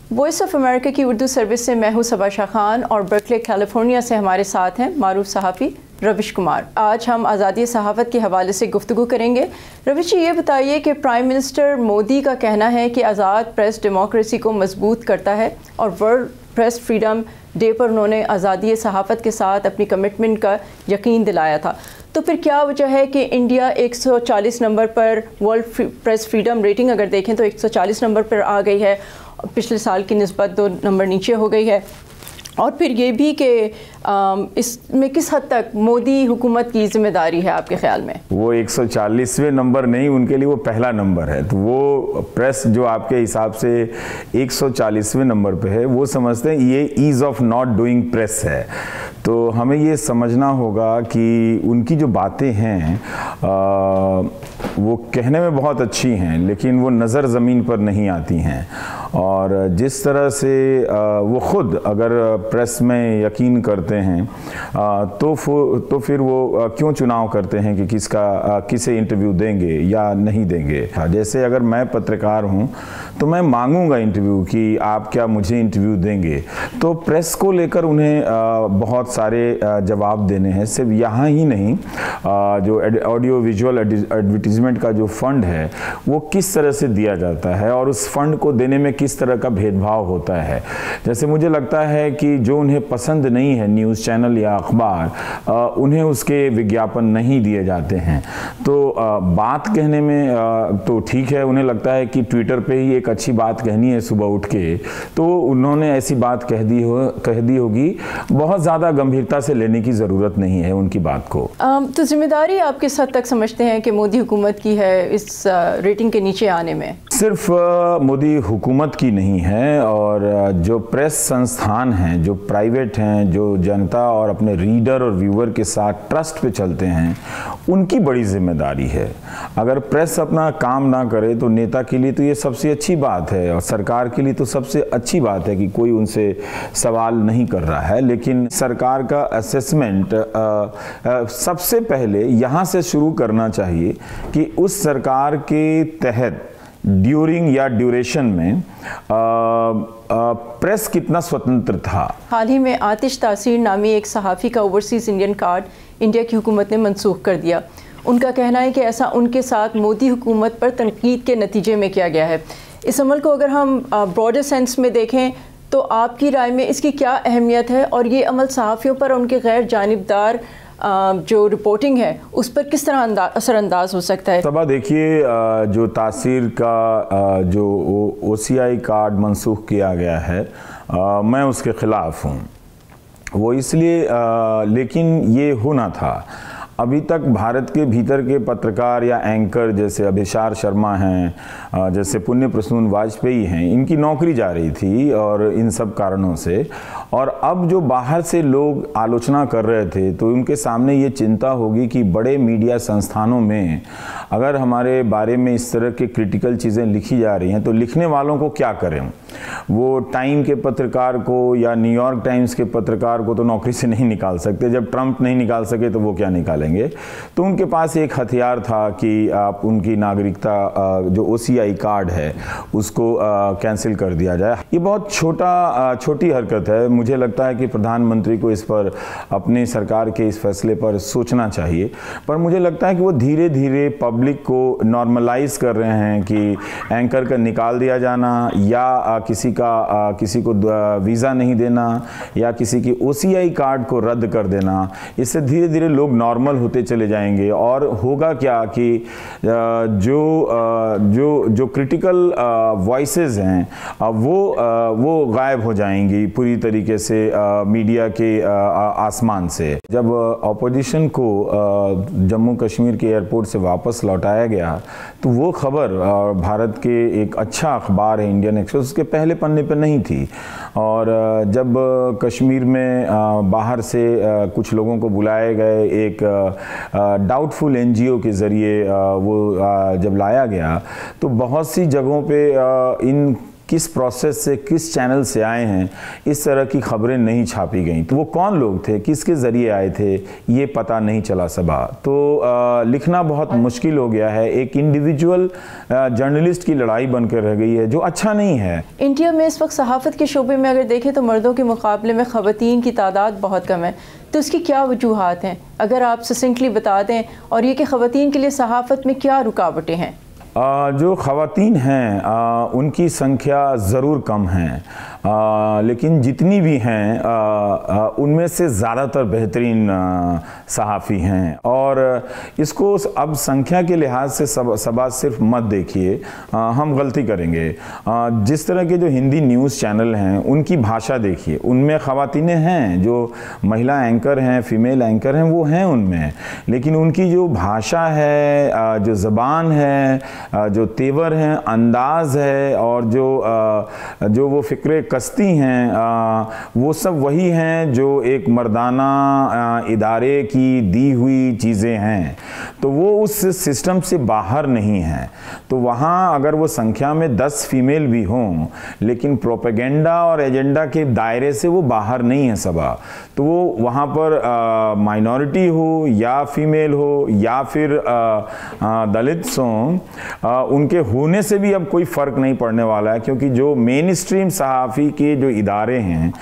Voice of America کی Urdu service سے میں ہوں صبا شاہ خان اور برکلے کیلیفورنیا سے ہمارے ساتھ ہیں معروف صحافی روش کمار۔ آج ہم آزادی صحافت کے حوالے سے گفتگو کریں گے۔ روش جی، یہ بتائیے کہ پرائم منسٹر مودی کا کہنا ہے کہ آزاد پریس ڈیموکریسی کو مضبوط کرتا ہے اور ورلڈ پریس فریڈم ڈے پر انہوں نے آزادی صحافت کے ساتھ اپنی کمٹمنٹ کا یقین دلایا تھا، تو پھر کیا وجہ ہے کہ انڈیا 140 نمبر پر ورلڈ پریس فریڈم ریٹنگ اگر دیکھیں تو 140 نمبر پر آ گئی ہے، پچھلے سال کی نسبت 2 نمبر نیچے ہو گئی ہے؟ اور پھر یہ بھی کہ اس میں کس حد تک مودی حکومت کی ذمہ داری ہے آپ کے خیال میں؟ وہ 140ویں نمبر نہیں، ان کے لیے وہ پہلا نمبر ہے، تو وہ پریس جو آپ کے حساب سے 140ویں نمبر پہ ہے وہ سمجھتے ہیں یہ ease of not doing press ہے۔ تو ہمیں یہ سمجھنا ہوگا کہ ان کی جو باتیں ہیں وہ کہنے میں بہت اچھی ہیں لیکن وہ نظر زمین پر نہیں آتی ہیں، اور جس طرح سے وہ خود اگر پریس میں یقین کرتے ہیں تو پھر وہ کیوں چناؤ کرتے ہیں کہ کسے انٹرویو دیں گے یا نہیں دیں گے۔ جیسے اگر میں پترکار ہوں تو میں مانگوں گا انٹرویو کہ آپ کیا مجھے انٹرویو دیں گے، تو پریس کو لے کر انہیں بہت سارے جواب دینے ہیں، صرف یہاں ہی نہیں، جو آڈیو ویژول ایڈورٹیزمنٹ کا جو فنڈ ہے وہ کس طرح سے دیا جاتا ہے اور اس فنڈ کو دینے میں کس طرح کا بھید بھاؤ ہوتا ہے۔ جیسے مجھے لگتا ہے کہ جو انہیں پسند نہیں ہے نیوز چینل یا اخبار، انہیں اس کے وگیاپن نہیں دیے جاتے ہیں، تو بات کہنے میں تو ٹھیک ہے، انہیں لگتا ہے کہ ٹویٹر پہ ہی ایک اچھی بات کہنی ہے صبح اٹھ کے، تو انہوں نے ایسی بات کہہ دی ہوگی، بہت زیادہ گمبھیرتا سے لینے کی ضرورت نہیں ہے ان کی بات کو۔ تو ذمہ داری آپ کس حد تک سمجھتے ہیں کہ مودی حکومت کی ہے اس ریٹنگ کے نیچے آنے میں؟ صرف مودی حکومت کی نہیں ہے، اور جو پریس سنستھان ہیں، جو پرائیویٹ ہیں، جو جنتا اور اپنے ریڈر اور ویور کے ساتھ ٹرسٹ پہ چلتے ہیں، ان کی بڑی ذمہ داری ہے۔ اگر پریس اپنا کام نہ کرے تو نیتا کے لیے تو یہ سب سے اچھی بات ہے، اور سرکار کے لیے تو سب سے اچھی بات ہے کہ کوئی ان سے سوال نہیں کر رہا ہے، لیکن سرکار کا اسیسمنٹ سب سے پہلے یہاں سے شروع کرنا چاہیے کہ اس سرکار کے تحت ڈیورنگ یا ڈیوریشن میں پریس کتنا سوتنتر تھا۔ حال ہی میں آتش تاثیر نامی ایک صحافی کا اوورسیز انڈین کارڈ انڈیا کی حکومت نے منسوخ کر دیا۔ ان کا کہنا ہے کہ ایسا ان کے ساتھ مودی حکومت پر تنقید کے نتیجے میں کیا گیا ہے۔ اس عمل کو اگر ہم براڈر سینس میں دیکھیں تو آپ کی رائے میں اس کی کیا اہمیت ہے، اور یہ عمل صحافیوں پر ان کے غیر جانبدار جو رپورٹنگ ہے اس پر کس طرح اثر انداز ہو سکتا ہے؟ طبعا دیکھیے، جو تاثیر کا جو OCI کارڈ منسوخ کیا گیا ہے، میں اس کے خلاف ہوں، وہ اس لیے لیکن یہ ہونا تھا۔ ابھی تک بھارت کے بھیتر کے پترکار یا اینکر جیسے ابھیشار شرما ہیں، جیسے پنیہ پرسون واجپئی ہیں، ان کی نوکری جا رہی تھی اور ان سب کارنوں سے، اور اب جو باہر سے لوگ آلوچنا کر رہے تھے تو ان کے سامنے یہ چنتا ہوگی کہ بڑے میڈیا سنستھانوں میں اگر ہمارے بارے میں اس طرح کے کرٹیکل چیزیں لکھی جا رہی ہیں تو لکھنے والوں کو کیا کریں؟ وہ ٹائم کے پترکار کو یا نیو یارک ٹائمز کے پترکار کو تو نوکری سے نہیں نکال سکتے، جب ٹرمپ نہیں نکال سکے تو وہ کیا نکالیں گے؟ تو ان کے پاس ایک ہتھیار تھا کہ آپ ان کی ناگرکتا جو OCI کارڈ ہے اس کو کینسل کر دیا جائے۔ یہ بہت چھوٹی حرکت ہے، مجھے لگتا ہے کہ پردھان منتری کو اس پر اپنی سرکار کے اس فیصلے پر سوچنا چاہیے، پر مجھے لگتا ہے کہ وہ دھیرے دھیرے پبلک کو نارملائز کر رہے ہیں کہ اینکر کا نکال دیا جانا یا کسی کو ویزا نہیں دینا یا کسی کی OCI کارڈ کو رد کر دینا، اس سے دھیرے دھیرے لوگ نارمل ہوتے چلے جائیں گے، اور ہوگا کیا کہ جو کرٹیکل وائسز ہیں وہ غائب ہو جائیں گی پوری طریقے سے میڈیا کے آسمان سے۔ جب اپوزیشن کو جموں کشمیر کے ایئرپورٹ سے واپس لوٹایا گیا تو وہ خبر بھارت کے ایک اچھا اخبار ہے انڈین ایکسپریس، اس کے پہلے پنے پہ نہیں تھی، اور جب کشمیر میں باہر سے کچھ لوگوں کو بلائے گئے، ایک ڈاؤٹ فل NGO کے ذریعے وہ جب لایا گیا تو بہت سی جگہوں پہ ان किस प्रोसेस से, किस चैनल से आए हैं, इस तरह की खबरें नहीं छापी गईं। तो वो कौन लोग थे, किसके ज़रिए आए थे, ये पता नहीं चला सका। तो लिखना बहुत मुश्किल हो गया है। एक इंडिविजुअल जर्नलिस्ट की लड़ाई बनकर रह गई है, जो अच्छा नहीं है। इंडिया में इस वक्त सहाफ़त के शोबे में अगर देखें तो मर्दों के मुकाबले में ख़वातीन की तादाद बहुत कम है, तो इसकी क्या वजूहात हैं? अगर आप ससिंक्टली बता दें, और ये कि ख़वातीन के लिए सहाफ़त में क्या रुकावटें हैं? जो ख़वातीन हैं उनकी संख्या ज़रूर कम है, लेकिन जितनी भी हैं उनमें से ज़्यादातर बेहतरीन सहाफ़ी हैं। और इसको अब संख्या के लिहाज से सब सिर्फ मत देखिए, हम गलती करेंगे। जिस तरह के जो हिंदी न्यूज़ चैनल हैं उनकी भाषा देखिए, उनमें ख़वातीनें हैं, जो महिला एंकर हैं, फ़ीमेल एंकर हैं, वो हैं उनमें, लेकिन उनकी जो भाषा है, जो ज़बान है, जो तेवर हैं, अंदाज़ है, और जो वो फ़िक्रे कस्ती हैं, वो सब वही हैं जो एक मर्दाना इदारे की दी हुई चीज़ें हैं। तो वो उस सिस्टम से बाहर नहीं हैं। तो वहाँ अगर वो संख्या में 10 फीमेल भी हों, लेकिन प्रोपेगेंडा और एजेंडा के दायरे से वो बाहर नहीं है सबा, तो वो वहाँ पर माइनॉरिटी हो या फीमेल हो या फिर दलित हों, उनके होने से भी अब कोई फ़र्क नहीं पड़ने वाला है, क्योंकि जो मेन स्ट्रीम सहाफ़ी के जो इदारे हैं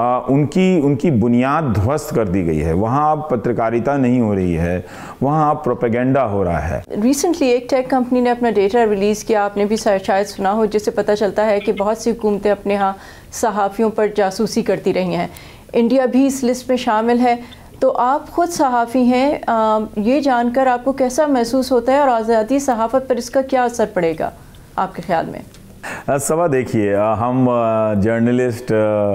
उनकी बुनियाद ध्वस्त कर दी गई है। वहाँ अब पत्रकारिता नहीं हो रही है, वहाँ अब प्रोपेगेंडा हो रहा है। रिसेंटली एक टेक कंपनी ने अपना डेटा रिलीज़ किया, आपने भी शायद सुना हो, जिससे पता चलता है कि बहुत सी हुकूमतें अपने यहाँ सहाफ़ियों पर जासूसी करती रही हैं। इंडिया भी इस लिस्ट में शामिल है। तो आप ख़ुद सहाफ़ी हैं, ये जानकर आपको कैसा महसूस होता है और आज़ादी सहाफ़त पर इसका क्या असर पड़ेगा आपके ख़्याल में? सबा देखिए, हम जर्नलिस्ट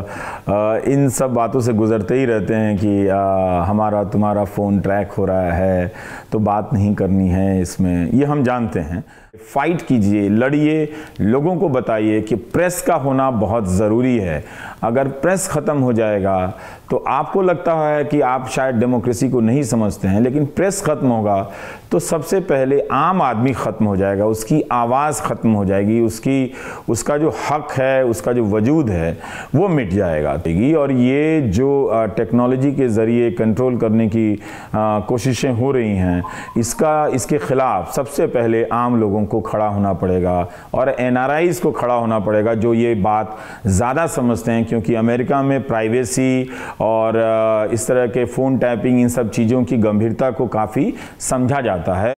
इन सब बातों से गुज़रते ही रहते हैं कि हमारा तुम्हारा फ़ोन ट्रैक हो रहा है, तो बात नहीं करनी है इसमें, ये हम जानते हैं। फ़ाइट कीजिए, लड़िए, लोगों को बताइए कि प्रेस का होना बहुत ज़रूरी है। अगर प्रेस ख़त्म हो जाएगा तो आपको लगता है कि आप शायद डेमोक्रेसी को नहीं समझते हैं, लेकिन प्रेस ख़त्म होगा तो सबसे पहले आम आदमी ख़त्म हो जाएगा, उसकी आवाज़ ख़त्म हो जाएगी, उसका जो हक़ है, उसका जो वजूद है वो मिट जाएगा। और ये जो टेक्नोलॉजी के ज़रिए कंट्रोल करने की कोशिशें हो रही हैं, इसके ख़िलाफ़ सबसे पहले आम लोगों को खड़ा होना पड़ेगा, और NRIs को खड़ा होना पड़ेगा, जो ये बात ज़्यादा समझते हैं, क्योंकि अमेरिका में प्राइवेसी और इस तरह के फ़ोन टैपिंग, इन सब चीज़ों की गंभीरता को काफ़ी समझा जाता है।